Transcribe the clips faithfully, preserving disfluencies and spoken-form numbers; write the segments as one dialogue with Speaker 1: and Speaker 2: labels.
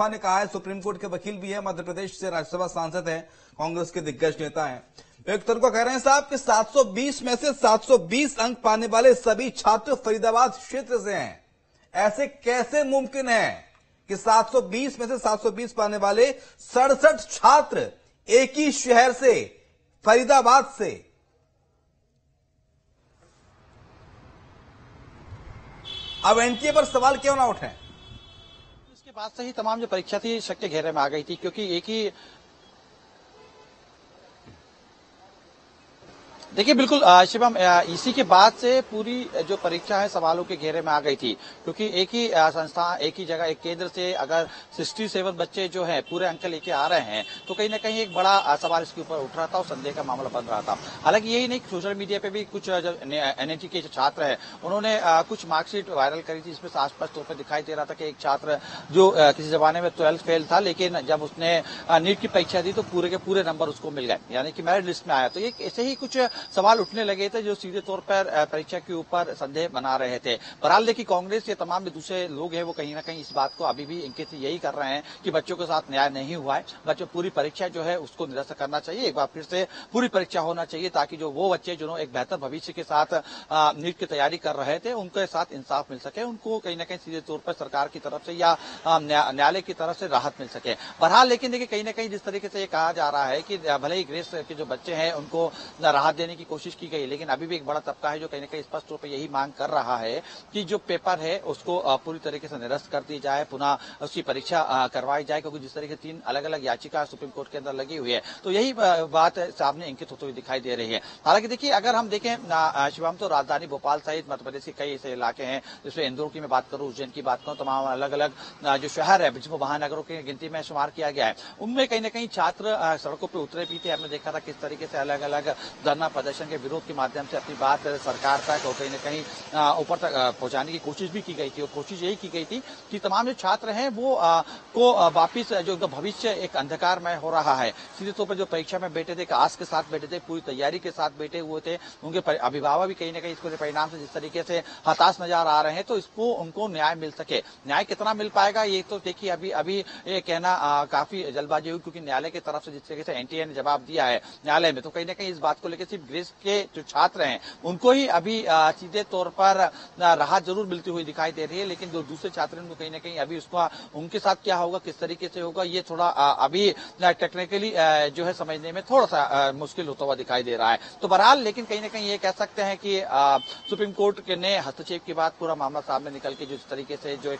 Speaker 1: तोहफा ने कहा है। सुप्रीम कोर्ट के वकील भी है, मध्य प्रदेश से राज्यसभा सांसद है, कांग्रेस के दिग्गज नेता हैं। एक तर्क कह रहे हैं साहब कि सात सौ बीस में से सात सौ बीस अंक पाने वाले सभी छात्र फरीदाबाद क्षेत्र से हैं। ऐसे कैसे मुमकिन है कि सात सौ बीस में से सात सौ बीस पाने वाले सड़सठ छात्र एक ही शहर से, फरीदाबाद से? अब एनटीए पर सवाल क्यों ना उठे?
Speaker 2: इसके बाद से ही तमाम जो परीक्षा थी शक के घेरे में आ गई थी, क्योंकि एक ही देखिए बिल्कुल शिवम, इसी के बाद से पूरी जो परीक्षा है सवालों के घेरे में आ गई थी, क्योंकि एक ही संस्था, एक ही जगह, एक केंद्र से अगर सड़सठ बच्चे जो हैं पूरे अंक लेके आ रहे हैं तो कहीं ना कहीं एक बड़ा सवाल इसके ऊपर उठ रहा था और संदेह का मामला बन रहा था। हालांकि यही नहीं, सोशल मीडिया पे भी कुछ एनआईटी के जो छात्र हैं उन्होंने कुछ मार्कशीट वायरल करी थी, इसमें स्पष्ट तौर पर दिखाई दे रहा था कि एक छात्र जो किसी जमाने में ट्वेल्थ फेल था, लेकिन जब उसने नीट की परीक्षा दी तो पूरे के पूरे नंबर उसको मिल गए, यानी कि मेरिट लिस्ट में आया। तो ये ऐसे ही कुछ सवाल उठने लगे थे जो सीधे तौर पर परीक्षा के ऊपर संदेह बना रहे थे। बहरहाल देखिए, कांग्रेस के तमाम जो दूसरे लोग हैं वो कहीं ना कहीं इस बात को अभी भी इंगित यही कर रहे हैं कि बच्चों के साथ न्याय नहीं हुआ है, बच्चों पूरी परीक्षा जो है उसको निरस्त करना चाहिए, एक बार फिर से पूरी परीक्षा होना चाहिए, ताकि जो वो बच्चे जिन्होंने एक बेहतर भविष्य के साथ नीट की तैयारी कर रहे थे उनके साथ इंसाफ मिल सके, उनको कहीं ना कहीं सीधे तौर पर सरकार की तरफ से या न्यायालय की तरफ से राहत मिल सके। बहरहाल लेकिन देखिए, कहीं ना कहीं जिस तरीके से ये कहा जा रहा है कि भले ही ग्रेस के जो बच्चे हैं उनको राहत देने की कोशिश की गई, लेकिन अभी भी एक बड़ा तबका है जो कहीं ना कहीं स्पष्ट तौर पर यही मांग कर रहा है कि जो पेपर है उसको पूरी तरीके से निरस्त कर दी जाए, पुनः उसकी परीक्षा करवाई जाए, क्योंकि जिस तरीके से तीन अलग अलग याचिका सुप्रीम कोर्ट के अंदर लगी हुई है तो यही बात सामने इंकित होते हुए दिखाई दे रही है। हालांकि देखिए, अगर हम देखें शिवम, तो राजधानी भोपाल सहित मध्य प्रदेश के कई ऐसे इलाके हैं, जिसमें इंदौर की मैं बात करूं, उज्जैन की बात करूं, तमाम अलग अलग जो शहर है जिसको महानगरों की गिनती में शुमार किया गया है, उनमें कहीं ना कहीं छात्र सड़कों पर उतरे भी थे। हमने देखा था किस तरीके से अलग अलग धरना प्रदर्शन के विरोध के माध्यम से अपनी बात सरकार तक और कहीं ना कहीं ऊपर तक पहुंचाने की कोशिश भी की गई थी, और कोशिश यही की गई थी कि तमाम जो छात्र हैं वो आ, को वापिस जो उनका भविष्य एक अंधकारमय हो रहा है, सीधे तौर पर जो परीक्षा में बैठे थे आस के साथ बैठे थे, पूरी तैयारी के साथ बैठे हुए थे, उनके अभिभावक भी कहीं ना कहीं इसको परिणाम से जिस तरीके से हताश नजर आ रहे हैं, तो इसको उनको न्याय मिल सके। न्याय कितना मिल पाएगा ये तो देखिए अभी अभी ये कहना आ, काफी जल्दबाजी हुई, क्योंकि न्यायालय की तरफ से जिस तरीके से एनटीए ने जवाब दिया है न्यायालय में, तो कहीं ना कहीं इस बात को लेकर सिर्फ ग्रेस के जो छात्र हैं उनको ही अभी सीधे तौर पर राहत जरूर मिलती हुई दिखाई दे रही है, लेकिन जो दूसरे छात्र हैं कहीं ना कहीं अभी उसका उनके साथ क्या होगा, किस तरीके से होगा, ये थोड़ा अभी टेक्निकली जो है समझने में थोड़ा सा मुश्किल होता हुआ दिखाई दे रहा है। तो बहरहाल लेकिन कहीं ना कहीं ये कह सकते हैं कि सुप्रीम कोर्ट ने हस्तक्षेप के बाद पूरा मामला सामने निकल के जिस तरीके से जो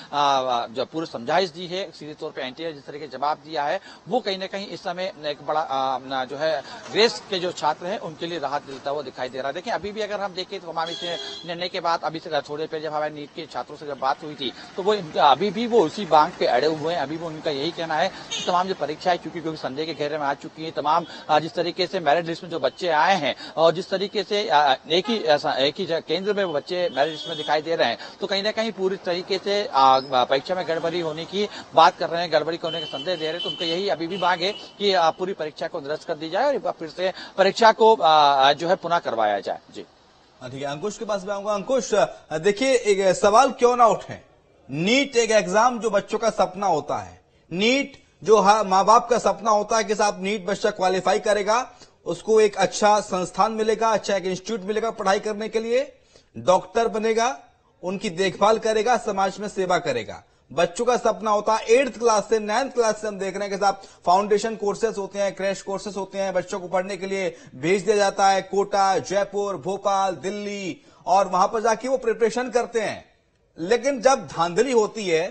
Speaker 2: एक जो पूरी समझाइश दी है, सीधे तौर पर एनटीए जिस तरीके से जवाब दिया है, वो कहीं ना कहीं इस समय एक बड़ा जो है ग्रेस के जो छात्र हैं उनके लिए राहत मिलता हुआ दिखाई दे रहा है। देखिए, अभी भी अगर हम देखें तो हमारे निर्णय के बाद अभी से थोड़े पहले जब हमारे नीट के छात्रों से जब बात हुई थी तो वो अभी भी वो उसी बांग पे अड़े हुए हैं। अभी वो उनका यही कहना है कि तमाम जो परीक्षाएं चूंकि क्योंकि संदेह के घेरे में आ चुकी है, तमाम जिस तरीके से मेरिट लिस्ट में जो बच्चे आए हैं और जिस तरीके से एक ही एक ही केंद्र में वो बच्चे मेरिट लिस्ट में दिखाई दे रहे हैं, तो कहीं ना कहीं पूरी तरीके से परीक्षा में गड़बड़ी होने की बात कर रहे हैं, गड़बड़ी होने का संदेह दे रहे हैं। तो उनका यही अभी भी मांग है कि पूरी परीक्षा को निरस्त कर दी जाए और फिर से परीक्षा को जो है पुनः करवाया जाए। जी
Speaker 1: ठीक है, अंकुश के पास भी आऊंगा। अंकुश, देखिए, एक सवाल क्यों ना उठे, नीट एक एग्जाम जो बच्चों का सपना होता है, नीट जो माँ बाप का सपना होता है कि साहब नीट बच्चा क्वालिफाई करेगा, उसको एक अच्छा संस्थान मिलेगा, अच्छा एक इंस्टीट्यूट मिलेगा पढ़ाई करने के लिए, डॉक्टर बनेगा, उनकी देखभाल करेगा, समाज में सेवा करेगा। बच्चों का सपना होता है एट्थ क्लास से नाइन्थ क्लास से हम देख रहे हैं कि साहब फाउंडेशन कोर्सेज होते हैं, क्रैश कोर्सेज होते हैं, बच्चों को पढ़ने के लिए भेज दिया जाता है कोटा, जयपुर, भोपाल, दिल्ली, और वहां पर जाके वो प्रिपरेशन करते हैं। लेकिन जब धांधली होती है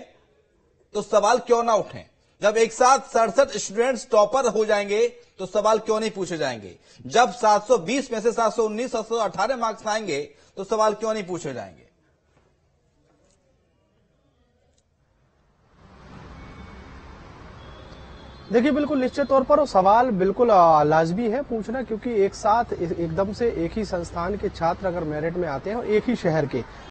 Speaker 1: तो सवाल क्यों ना उठे, जब एक साथ सड़सठ स्टूडेंट्स टॉपर हो जाएंगे तो सवाल क्यों नहीं पूछे जाएंगे, जब सात सौ बीस में से सात सौ उन्नीस सात सौ अठारह मार्क्स आएंगे तो सवाल क्यों नहीं पूछे जाएंगे।
Speaker 3: देखिए, बिल्कुल निश्चित तौर पर वो सवाल बिल्कुल लाजमी है पूछना, क्योंकि एक साथ एकदम से एक ही संस्थान के छात्र अगर मेरिट में आते हैं और एक ही शहर के